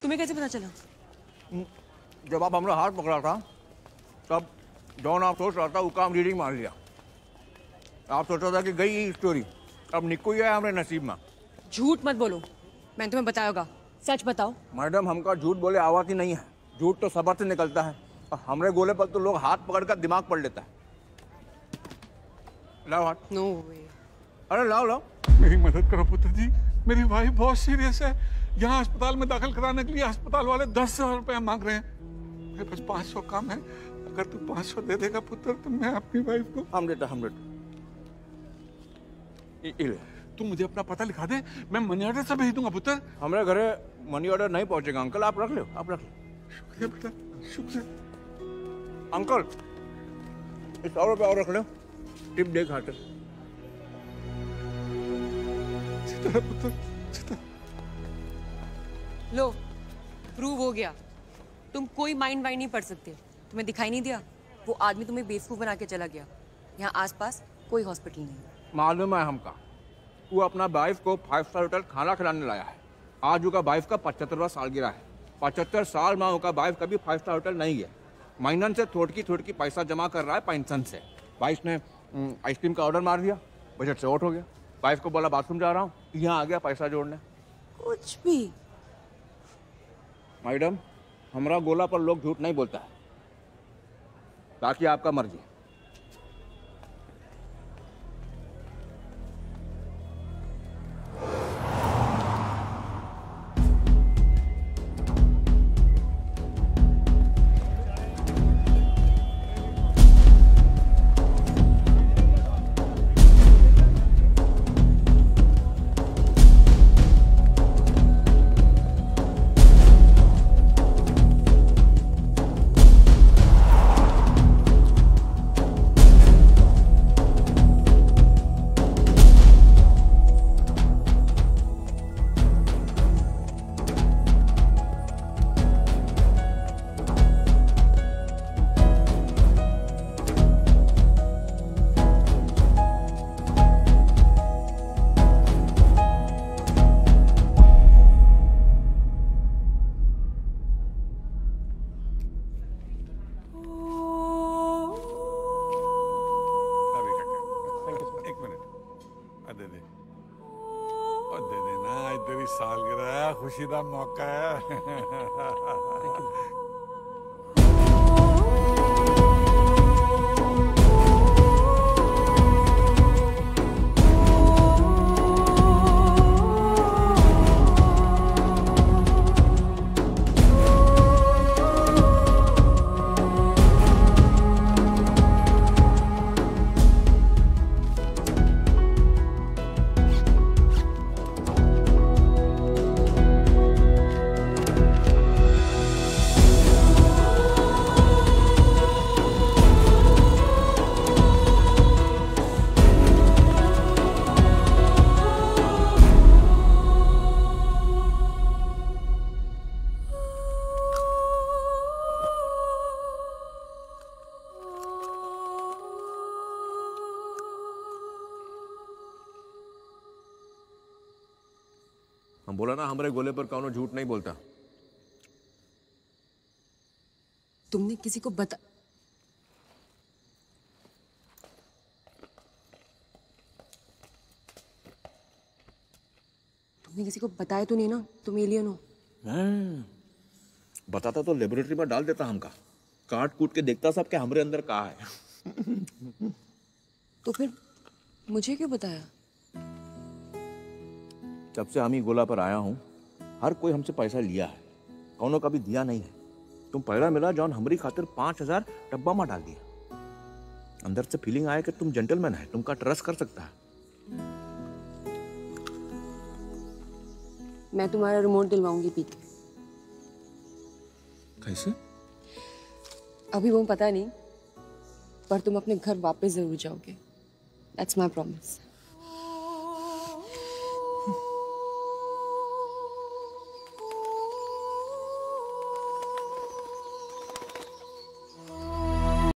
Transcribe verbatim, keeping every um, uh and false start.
तुम्हें कैसे पता चला? जब आप हमारा हाथ पकड़ा था तब जॉन आप सोच रहा था वो काम रीडिंग मार लिया। आप सोच रहा था कि गई स्टोरी, अब निक्को ही है हमारे नसीब में। झूठ मत बोलो, मैंने तुम्हें बताया होगा, सच बताओ। मैडम हमका झूठ बोले आवाज ही नहीं है, झूठ तो सबर से निकलता है और हमारे गोले पर तो लोग हाथ पकड़कर दिमाग पढ़ लेता है। लाओ हाथ। No way. अरे लाओ लाओ। मेरी मदद करो पुत्र जी, मेरी वाइफ बहुत सीरियस है। यहाँ अस्पताल में दाखिल कराने के लिए अस्पताल वाले दस हजार रुपया मांग रहे हैं। मेरे पास पाँच सौ कम है, अगर तू पाँच सौ दे देगा पुत्र तो मैं अपनी वाइफ को। हम देता हम देता। तू मुझे अपना पता लिखा दे, मैं मनी ऑर्डर से भेज दूंगा पुत्र। हमारे घरे मनी ऑर्डर नहीं पहुंचेगा अंकल, आप रख लो, आप रख लो। शुक्रिया बेटा, शुक्रिया। अंकल इस सौ रुपये और रख लो, टिप दे खाते। पुत्र लो, प्रूव हो गया, तुम कोई माइंड वाइंड नहीं पढ़ सकते। तुम्हें दिखाई नहीं दिया वो आदमी तुम्हें बेवकूफ बना के चला गया। यहाँ आसपास कोई हॉस्पिटल नहीं है। मालूम है हमका, वो अपना वाइफ को फाइव स्टार होटल खाना खिलाने लाया है। आज उसका वाइफ का पचहत्तरवां सालगिरह है। पचहत्तर साल में उसका वाइफ कभी फाइव स्टार होटल नहीं गया। महीनन से थोड़की थोड़की पैसा जमा कर रहा है पेंशन से। वाइफ ने आइसक्रीम का ऑर्डर मार दिया, बजट से आउट हो गया। वाइफ को बोला बाथरूम जा रहा हूँ, यहाँ आ गया पैसा जोड़ने। कुछ भी। मैडम हमारा गोला पर लोग झूठ नहीं बोलता है, बाकी आपका मर्जी। खुशी का मौका है। हम बोला ना हमारे गोले पर कौनो झूठ नहीं बोलता। तुमने किसी को बता तुमने किसी को बताया तो नहीं ना तुम एलियन हो? बताता तो लेबोरेटरी में डाल देता हमका, काट कूट के देखता सब के हमारे अंदर कहाँ है। तो फिर मुझे क्यों बताया? जब से हम ही गोला पर आया हूँ हर कोई हमसे पैसा लिया है, कौनो कभी दिया नहीं है। तुम पहला मिला जॉन हमारी खातिर पांच हजार डब्बा में डाल दिया। अंदर से फीलिंग आया कि तुम जेंटलमैन है, तुमका ट्रस्ट कर सकता है। मैं तुम्हारा रिमोट दिलवाऊंगी पी के। कैसे? अभी वो पता नहीं, पर तुम अपने घर वापस जरूर जाओगे। That's my promise.